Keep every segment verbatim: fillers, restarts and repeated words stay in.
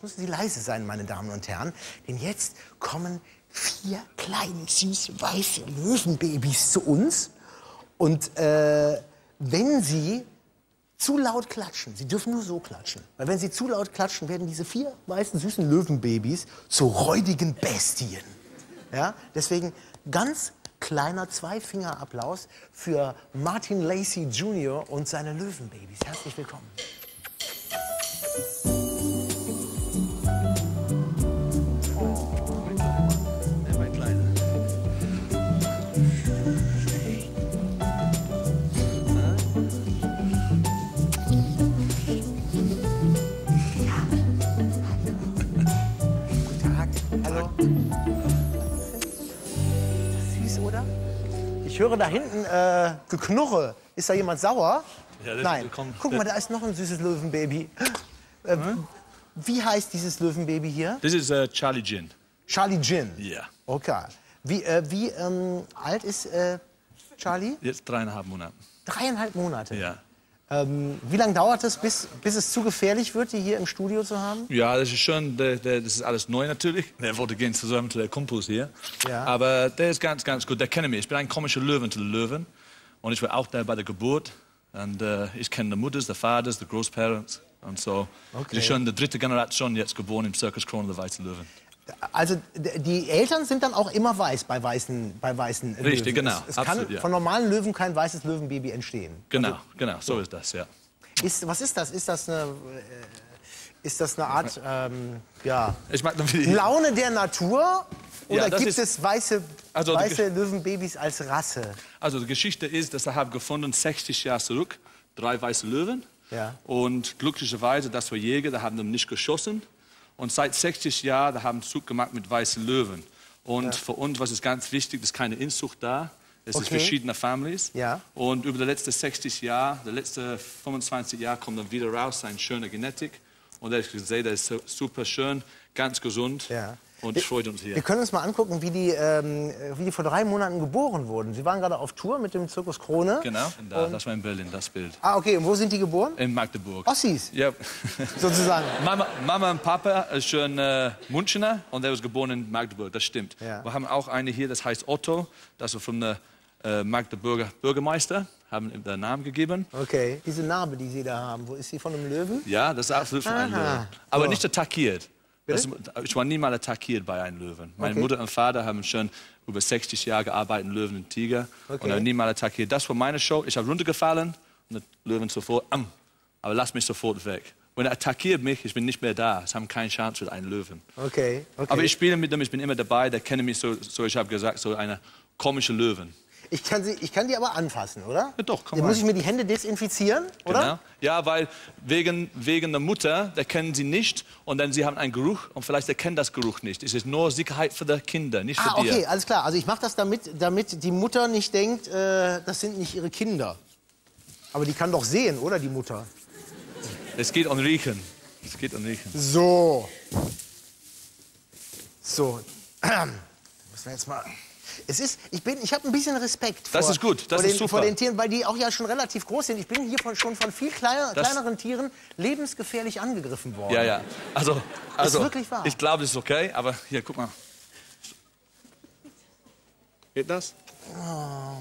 Jetzt müssen Sie leise sein, meine Damen und Herren, denn jetzt kommen vier kleine, süße, weiße Löwenbabys zu uns. Und äh, wenn Sie zu laut klatschen, Sie dürfen nur so klatschen, weil wenn Sie zu laut klatschen, werden diese vier weißen, süßen Löwenbabys zu räudigen Bestien. Ja? Deswegen ganz kleiner Zwei-Finger-Applaus für Martin Lacey Junior und seine Löwenbabys. Herzlich willkommen. Ich höre da hinten äh, Geknurre. Ist da jemand sauer? Ja, das Nein. Kommt, Guck mal, da ist noch ein süßes Löwenbaby. Äh, hm? Wie heißt dieses Löwenbaby hier? Das ist uh, Charlie Gin. Charlie Gin? Ja. Okay. Wie, äh, wie ähm, alt ist äh, Charlie? Jetzt dreieinhalb Monate. Dreieinhalb Monate? Ja. Ähm, wie lange dauert es, bis, bis es zu gefährlich wird, die hier im Studio zu haben? Ja, das ist schon, der, der, das ist alles neu natürlich. Der wollte gehen zusammen zu der Kumpels hier. Ja. Aber der ist ganz, ganz gut. Der kennt mich. Ich bin ein komischer Löwen zu den Löwen. Und ich war auch da bei der Geburt. Und äh, ich kenne die Mutters, die Vaters, die Großparents. Und so. Okay. Das ist schon die dritte Generation jetzt geboren im Circus Krone der Weiße Löwen. Also die Eltern sind dann auch immer weiß bei weißen, bei weißen Löwen. Richtig, genau. Es, es Absolut, kann ja. von normalen Löwen kein weißes Löwenbaby entstehen. Genau, also, genau, so ist das, ja. Ist, was ist das? Ist das eine, äh, ist das eine Art ähm, ja, ich mag Laune der Natur? Oder ja, gibt ist, es weiße, also weiße Löwenbabys als Rasse? Also die Geschichte ist, dass ich habe gefunden, sechzig Jahre zurück, drei weiße Löwen. Ja. Und glücklicherweise, das war Jäger, da haben die nicht geschossen. Und seit sechzig Jahren da haben Zug gemacht mit weißen Löwen. Und ja. für uns, was ist ganz wichtig, ist keine Inzucht da. Es okay. ist verschiedene Families. Ja. Und über die letzten sechzig Jahre, die letzten fünfundzwanzig Jahre kommt dann wieder raus, eine schöne Genetik. Und ich sehe, das ist super schön, ganz gesund. Ja. Und freut uns hier. Wir können uns mal angucken, wie die, ähm, wie die vor drei Monaten geboren wurden. Sie waren gerade auf Tour mit dem Zirkus Krone. Genau, und da, und das war in Berlin, das Bild. Ah, okay. Und wo sind die geboren? In Magdeburg. Ossis? Ja. Sozusagen. Mama, Mama und Papa ist schon äh, Münchner und der ist geboren in Magdeburg, das stimmt. Ja. Wir haben auch eine hier, das heißt Otto, das ist von der äh, Magdeburger Bürgermeister, haben ihm den Namen gegeben. Okay. Diese Narbe, die Sie da haben, wo ist sie von einem Löwen? Ja, das ist absolut von einem Löwen. Aber oh. nicht attackiert. Das, ich war niemals attackiert bei einem Löwen. Meine okay. Mutter und Vater haben schon über sechzig Jahre gearbeitet, Löwen und Tiger. Okay. Und haben niemals attackiert. Das war meine Show. Ich habe runtergefallen und der Löwen sofort, am. Aber lass mich sofort weg. Wenn er attackiert mich, ich bin nicht mehr da. Sie haben keine Chance mit einem Löwen. Okay. Okay. Aber ich spiele mit dem, ich bin immer dabei. Der kennt mich so, so ich habe gesagt, so eine komische Löwen. Ich kann, sie, ich kann die aber anfassen, oder? Ja, doch, komm Dann rein. muss ich mir die Hände desinfizieren, oder? Genau. Ja, weil wegen, wegen der Mutter, der kennen sie nicht. Und dann sie haben einen Geruch und vielleicht erkennen das Geruch nicht. Es ist nur Sicherheit für die Kinder, nicht für ah, okay, dir. alles klar. Also ich mache das damit, damit die Mutter nicht denkt, äh, das sind nicht ihre Kinder. Aber die kann doch sehen, oder, die Mutter? Es geht um Riechen. Es geht um Riechen. So. So. Müssen wir jetzt mal... Es ist, ich bin, ich habe ein bisschen Respekt vor, das ist gut, das vor, den, ist super. vor den Tieren, weil die auch ja schon relativ groß sind. Ich bin hier von, schon von viel kleiner, das kleineren Tieren lebensgefährlich angegriffen worden. Ja, ja. Also, also ist wirklich wahr. Ich glaube, das ist okay, aber hier, guck mal. Geht das? Oh.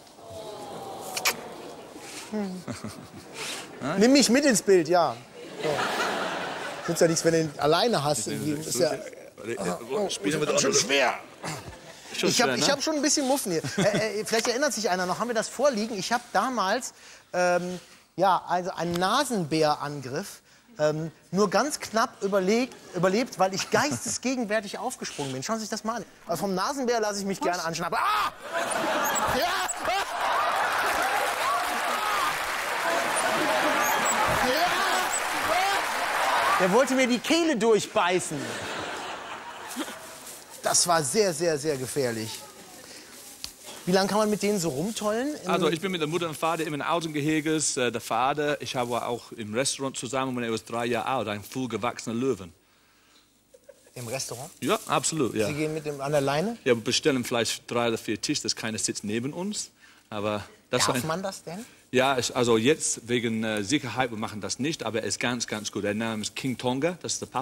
Hm. Nimm mich mit ins Bild, ja. So. Nützt ja nichts, wenn du ihn alleine hast. Ist ja, oh, Spielen wir schon schwer. Schon ich habe ne? hab schon ein bisschen Muffen hier. äh, äh, vielleicht erinnert sich einer noch, haben wir das vorliegen? Ich habe damals ähm, ja, also einen Nasenbärangriff ähm, nur ganz knapp überlegt, überlebt, weil ich geistesgegenwärtig aufgesprungen bin. Schauen Sie sich das mal an. Also vom Nasenbär lasse ich mich Was? gerne anschnappen. Ah! Ja! Ja! Der wollte mir die Kehle durchbeißen. Das war sehr, sehr, sehr gefährlich. Wie lange kann man mit denen so rumtollen? Also ich bin mit der Mutter und Vater immer in Außengeheges. Der Vater, ich habe auch im Restaurant zusammen, wenn er war drei Jahre alt, ein voll gewachsener Löwen. Im Restaurant? Ja, absolut. Ja. Sie gehen mit dem an der Leine? Ja, wir bestellen vielleicht drei oder vier Tische, dass keiner sitzt neben uns. Aber das Darf ein... man das denn? Ja, also jetzt wegen äh, Sicherheit, wir machen das nicht, aber er ist ganz, ganz gut. Der Name ist King Tonga, das ist der Papa.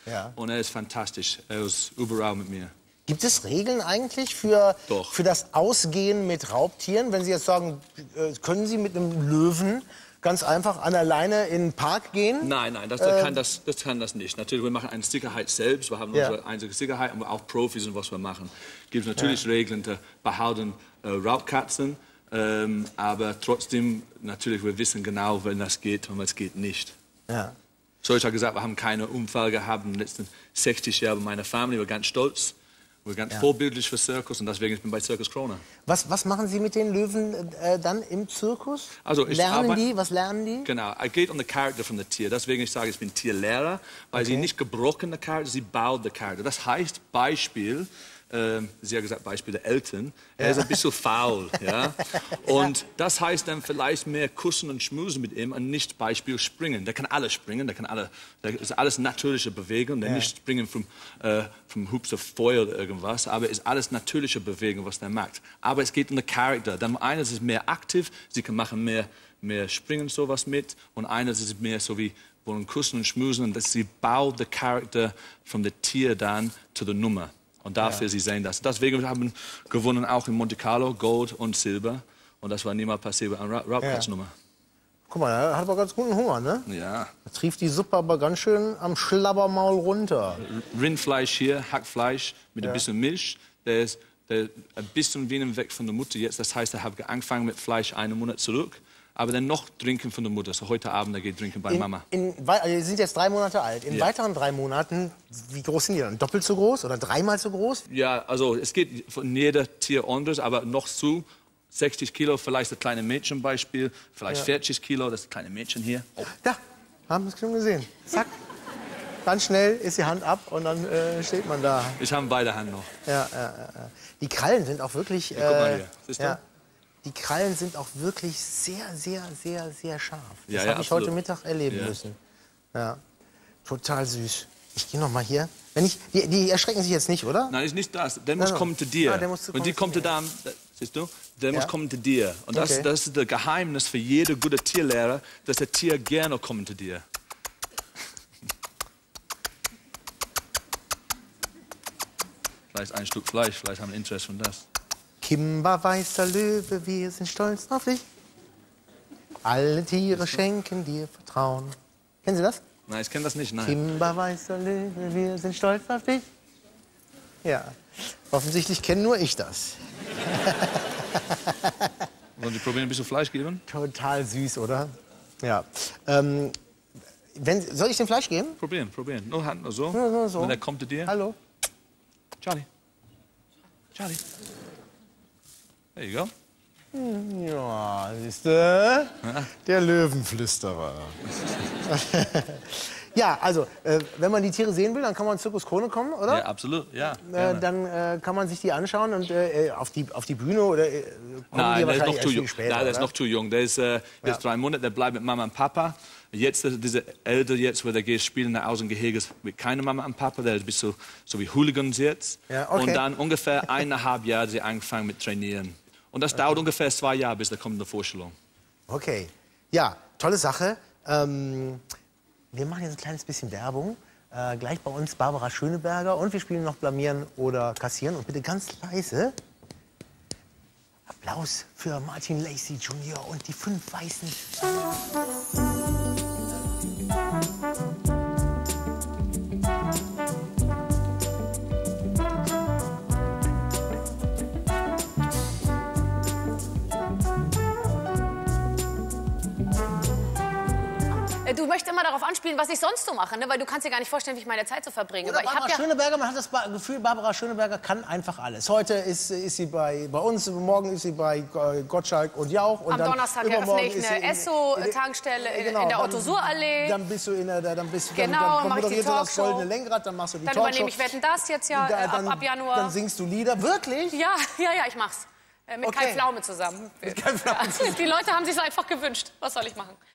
Ja. Und er ist fantastisch. Er ist überall mit mir. Gibt es Regeln eigentlich für, Doch. für das Ausgehen mit Raubtieren? Wenn Sie jetzt sagen, äh, können Sie mit einem Löwen ganz einfach an der Leine in den Park gehen? Nein, nein, das, Ähm, kann, das, das kann das nicht. Natürlich, wir machen eine Sicherheit selbst. Wir haben Ja. unsere einzige Sicherheit und auch Profis und was wir machen. Es gibt natürlich ja. Regeln, die behalten äh, Raubkatzen. Ähm, aber trotzdem, natürlich, wir wissen genau, wenn das geht und was geht nicht. Ja. So, ich habe gesagt, wir haben keine Unfall gehabt in den letzten sechzig Jahren bei meiner Familie. Wir sind ganz stolz. Wir sind ganz Ja. vorbildlich für Circus und deswegen bin ich bei Circus Krone. Was, was machen Sie mit den Löwen äh, dann im Zirkus? Also ich lernen arbeite- die? Was lernen die? Genau, es geht um den Charakter von dem Tier. Deswegen ich sage, ich bin Tierlehrer, weil Okay. sie nicht gebrochen der Charakter, sie baut den Charakter. Das heißt Beispiel, ähm, sie hat gesagt Beispiel der Eltern, er ist ein bisschen faul, ja. Und das heißt dann vielleicht mehr kussen und schmusen mit ihm und nicht Beispiel springen. Der kann alles springen, der kann alle, das ist alles natürliche Bewegung, der Ja. nicht springen vom, äh, vom Hubs auf Feuer oder irgendwas, aber ist alles natürliche Bewegung, was der macht. Aber es geht um den Charakter. Dann eines ist mehr aktiv, sie kann machen mehr, mehr springen sowas mit und eines ist mehr so wie wollen kussen und schmusen und dass sie baut den Charakter von dem Tier dann zu der Nummer. Und dafür, ja. sie sehen das. Deswegen haben wir gewonnen auch in Monte Carlo, Gold und Silber. Und das war niemals passiert bei einer Raubkatznummer. Ja. Guck mal, er hat aber ganz guten Hunger, ne? Ja. Da trieft die Suppe aber ganz schön am Schlabbermaul runter. Rindfleisch hier, Hackfleisch mit Ja. ein bisschen Milch. Der ist der, ein bisschen wenig weg von der Mutter jetzt. Das heißt, er hat angefangen mit Fleisch einen Monat zurück. Aber dann noch trinken von der Mutter. So heute Abend, er geht trinken bei In, Mama. in, also Sie sind jetzt drei Monate alt. In Ja. weiteren drei Monaten, wie groß sind die dann? Doppelt so groß oder dreimal so groß? Ja, also es geht von jeder Tier anders, aber noch zu. sechzig Kilo, vielleicht das kleine Mädchen Beispiel, vielleicht Ja. vierzig Kilo, das kleine Mädchen hier. Oh. Da, haben wir es schon gesehen. Zack. Ganz schnell ist die Hand ab und dann äh, steht man da. Ich habe beide Hände noch. Ja, ja, ja, ja. Die Krallen sind auch wirklich. Ja, guck mal äh, hier. Siehst du? ja, die Krallen sind auch wirklich sehr, sehr, sehr, sehr scharf. Das Ja, ja, habe ich absolut. heute Mittag erleben Ja. müssen. Ja, total süß. Ich gehe noch mal hier. Wenn ich, die, die erschrecken sich jetzt nicht, oder? Nein, ist nicht das. Der muss Nein, kommen zu dir. Ah, der muss zu- Und die kommen kommt zu zu da, siehst du? Der Ja. muss kommen zu dir. Und das, Okay. das ist das Geheimnis für jeden guten Tierlehrer, dass der Tier gerne kommt zu dir. Vielleicht ein Stück Fleisch, vielleicht haben wir Interesse von das. Kimba, weißer Löwe, wir sind stolz auf dich. Alle Tiere schenken dir Vertrauen. Kennen Sie das? Nein, ich kenne das nicht, nein. Kimba, weißer Löwe, wir sind stolz auf dich. Ja, offensichtlich kenne nur ich das. Wollen Sie probieren, ein bisschen Fleisch geben? Total süß, oder? Ja. Ähm, wenn, soll ich dem Fleisch geben? Probieren, probieren. Nur Hand, nur so. Nur so, so. Und er kommt zu dir. Hallo? Charlie. Charlie. There you go. Ja, siehst du? Der Löwenflüsterer. Ja, also, äh, wenn man die Tiere sehen will, dann kann man in Zirkus Krone kommen, oder? Ja, absolut, ja. Äh, gerne. dann äh, kann man sich die anschauen und äh, auf, die, auf die Bühne oder äh, kommen Nein, die der ist wahrscheinlich noch erst zu viel jung. später, Nein, der ist oder? noch zu jung. Der ist, äh, der ist drei Monate, der bleibt mit Mama und Papa. Jetzt, äh, diese Älter jetzt, wo der geht spielen nach Hause im Gehege mit keiner Mama und Papa, der ist bis so, so wie Hooligans jetzt. Ja, okay. Und dann ungefähr eineinhalb Jahre sie angefangen mit Trainieren. Und das dauert ungefähr zwei Jahre, bis der kommt in der Vorstellung. Okay. Ja, tolle Sache. Ähm, wir machen jetzt ein kleines bisschen Werbung. Äh, gleich bei uns Barbara Schöneberger und wir spielen noch Blamieren oder Kassieren. Und bitte ganz leise Applaus für Martin Lacey Junior und die fünf Weißen. Du möchtest immer darauf anspielen, was ich sonst so mache, ne? Weil du kannst dir gar nicht vorstellen, wie ich meine Zeit so verbringe. Oder Aber ich Barbara hab ja Schöneberger, man hat das Ba- Gefühl, Barbara Schöneberger kann einfach alles. Heute ist, ist sie bei, bei uns, morgen ist sie bei äh, Gottschalk und Jauch. Und am dann Donnerstag übermorgen eröffne ich ist sie eine in- Esso-Tankstelle in, Genau, in der dann- Otto-Suhr-Allee. Dann bist du in der, dann bist du, Genau, dann, dann dann mach ich die moderierst du das Talkshow. goldene Lenkrad, dann machst du die Dann Talkshow. übernehme ich Wetten, das jetzt ja Da- äh, ab, dann, ab Januar. Dann singst du Lieder, wirklich? Ja, ja, ja, ich mach's. Äh, mit Okay. Kai Pflaume zusammen. Mit Kai Pflaume Ja. Die Leute haben sich einfach gewünscht. Was soll ich machen?